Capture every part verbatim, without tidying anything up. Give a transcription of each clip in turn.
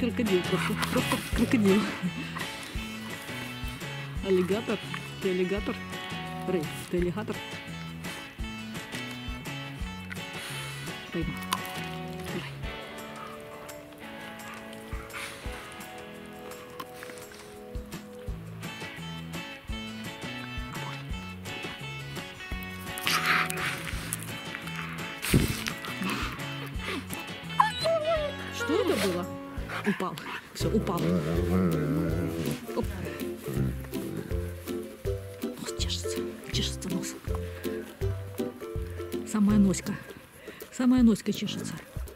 крокодил просто. Просто крокодил. Аллигатор. Ты аллигатор? Рэй, ты аллигатор? Поймал. Давай. Что это было? Упал. Все, упал. Оп. Нос чешется. Чешется нос. Самая носька. Самая носька чешется.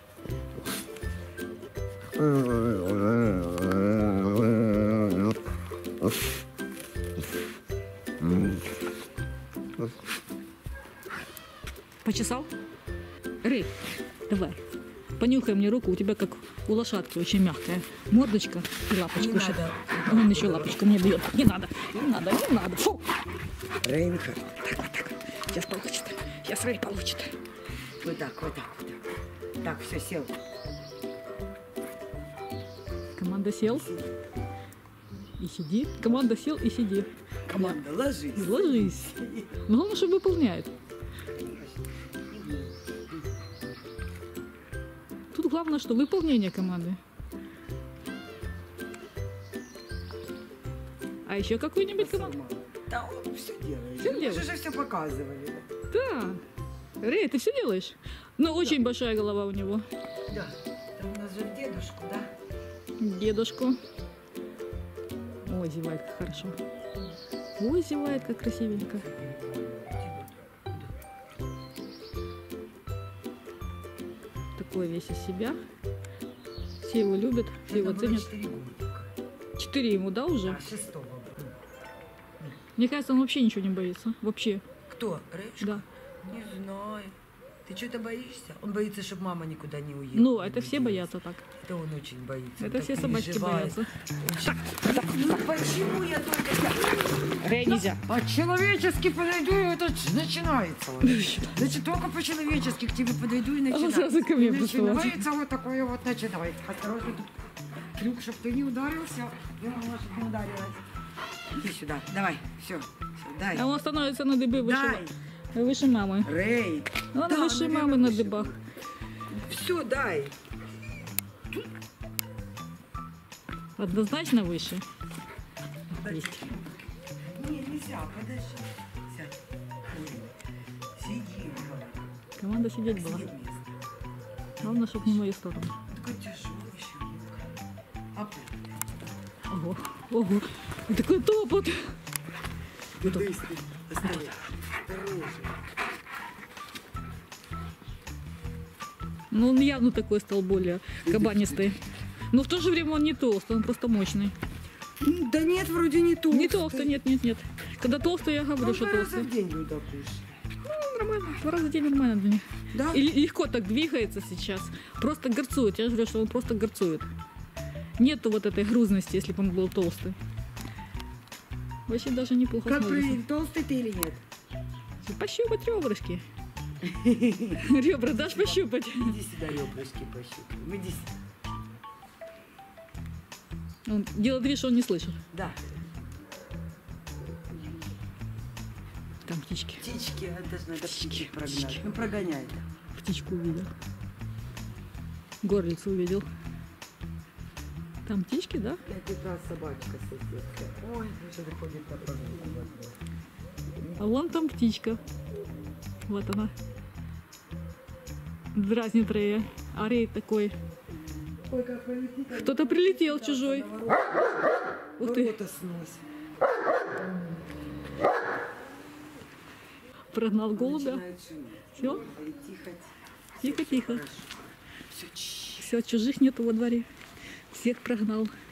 Почесал? Рэй, давай. Понюхай мне руку, у тебя как у лошадки очень мягкая мордочка и лапочка. Не надо. Он еще лапочку мне бьет. Не надо, не надо, не надо. Фу. Рейнка. Так, вот так. Сейчас получит. Сейчас Рэй получит. Вот так, вот так, вот так. Так, все, сел. Команда сел и сиди. Команда сел и сиди. Команда, ложись. Ложись. Главное, чтобы выполняет. Тут главное, что выполнение команды. А еще какую-нибудь команду? Да, он все делает. Всё Мы делает? же все показывали. Да. Рэй, ты все делаешь? Ну, очень большая голова у него. Да. Там у нас же дедушку, да? Дедушку. Ой, зевает как хорошо. Ой, зевает как красивенько. Такой весь из себя. Все его любят, все его ценят. Четыре ему, да, уже? А, шестого. Мне кажется, он вообще ничего не боится. Вообще. Кто? Рейшка? Да. Не знаю. Ты что-то боишься? Он боится, чтобы мама никуда не уехала. Ну, это все боятся так. Это он очень боится. Это он все так собачки переживает. боятся. Очень. Ну почему я только... Рэй, нельзя. По-человечески подойду, и это начинается. Значит, только по-человечески к тебе подойду и начинается. сразу ко мне Начинается вот такое вот начинается. Осторожно, тут трюк, чтобы ты не ударился. Я мама, чтобы не ударилась. Иди сюда, давай, все, все, дай. А он становится на дыбы выше, Дай. выше мамы. Рэй. Он Да, выше наверное, мамы на выше. дыбах. Все, дай. Однозначно выше. Есть. Не, нельзя, подожди. Сядь. Сиди. Команда сидеть была. Сиди вместе. Главное, чтобы не в мою сторону. Такой тяжелый еще. А Ого, ого. И такой топот. быстрее. Осторожно. Осторожно. Ну, он явно такой стал более кабанистый. Но в то же время он не толстый, он просто мощный. Да нет, вроде не толстый. Не толстый, нет, нет, нет. Когда толстый, я говорю, Он что два раза толстый. в день блюдо кушает. Ну, нормально, два раза в день нормально для них. Да? И легко так двигается сейчас. Просто горцует. Я же говорю, что он просто горцует. Нету вот этой грузности, если бы он был толстый. Вообще даже неплохо Как смотрится. проверить, толстый ты или нет? Пощупать ребрышки. Ребра дашь пощупать? Иди сюда, ребрышки пощупай. Иди сюда. Он делает вид, что он не слышит. Да. Там птички. Птички, это же надо Птички, птичек прогнать. птички. Ну прогоняй. Птичку увидел. Горлицу увидел. Там птички, да? Это как раз собачка соседская. Ой, уже выходит на прогулку. А вон там птичка. Вот она. Дразнит Рэя. А Рэй такой. Ой, как прилетит. Кто-то прилетел чужой. Ух ты. Ворота сносит. Прогнал голубя. Начинает шуметь. Все? Ой, тихо. Тихо, тихо. Все, Все, чужих нету во дворе. Всех прогнал.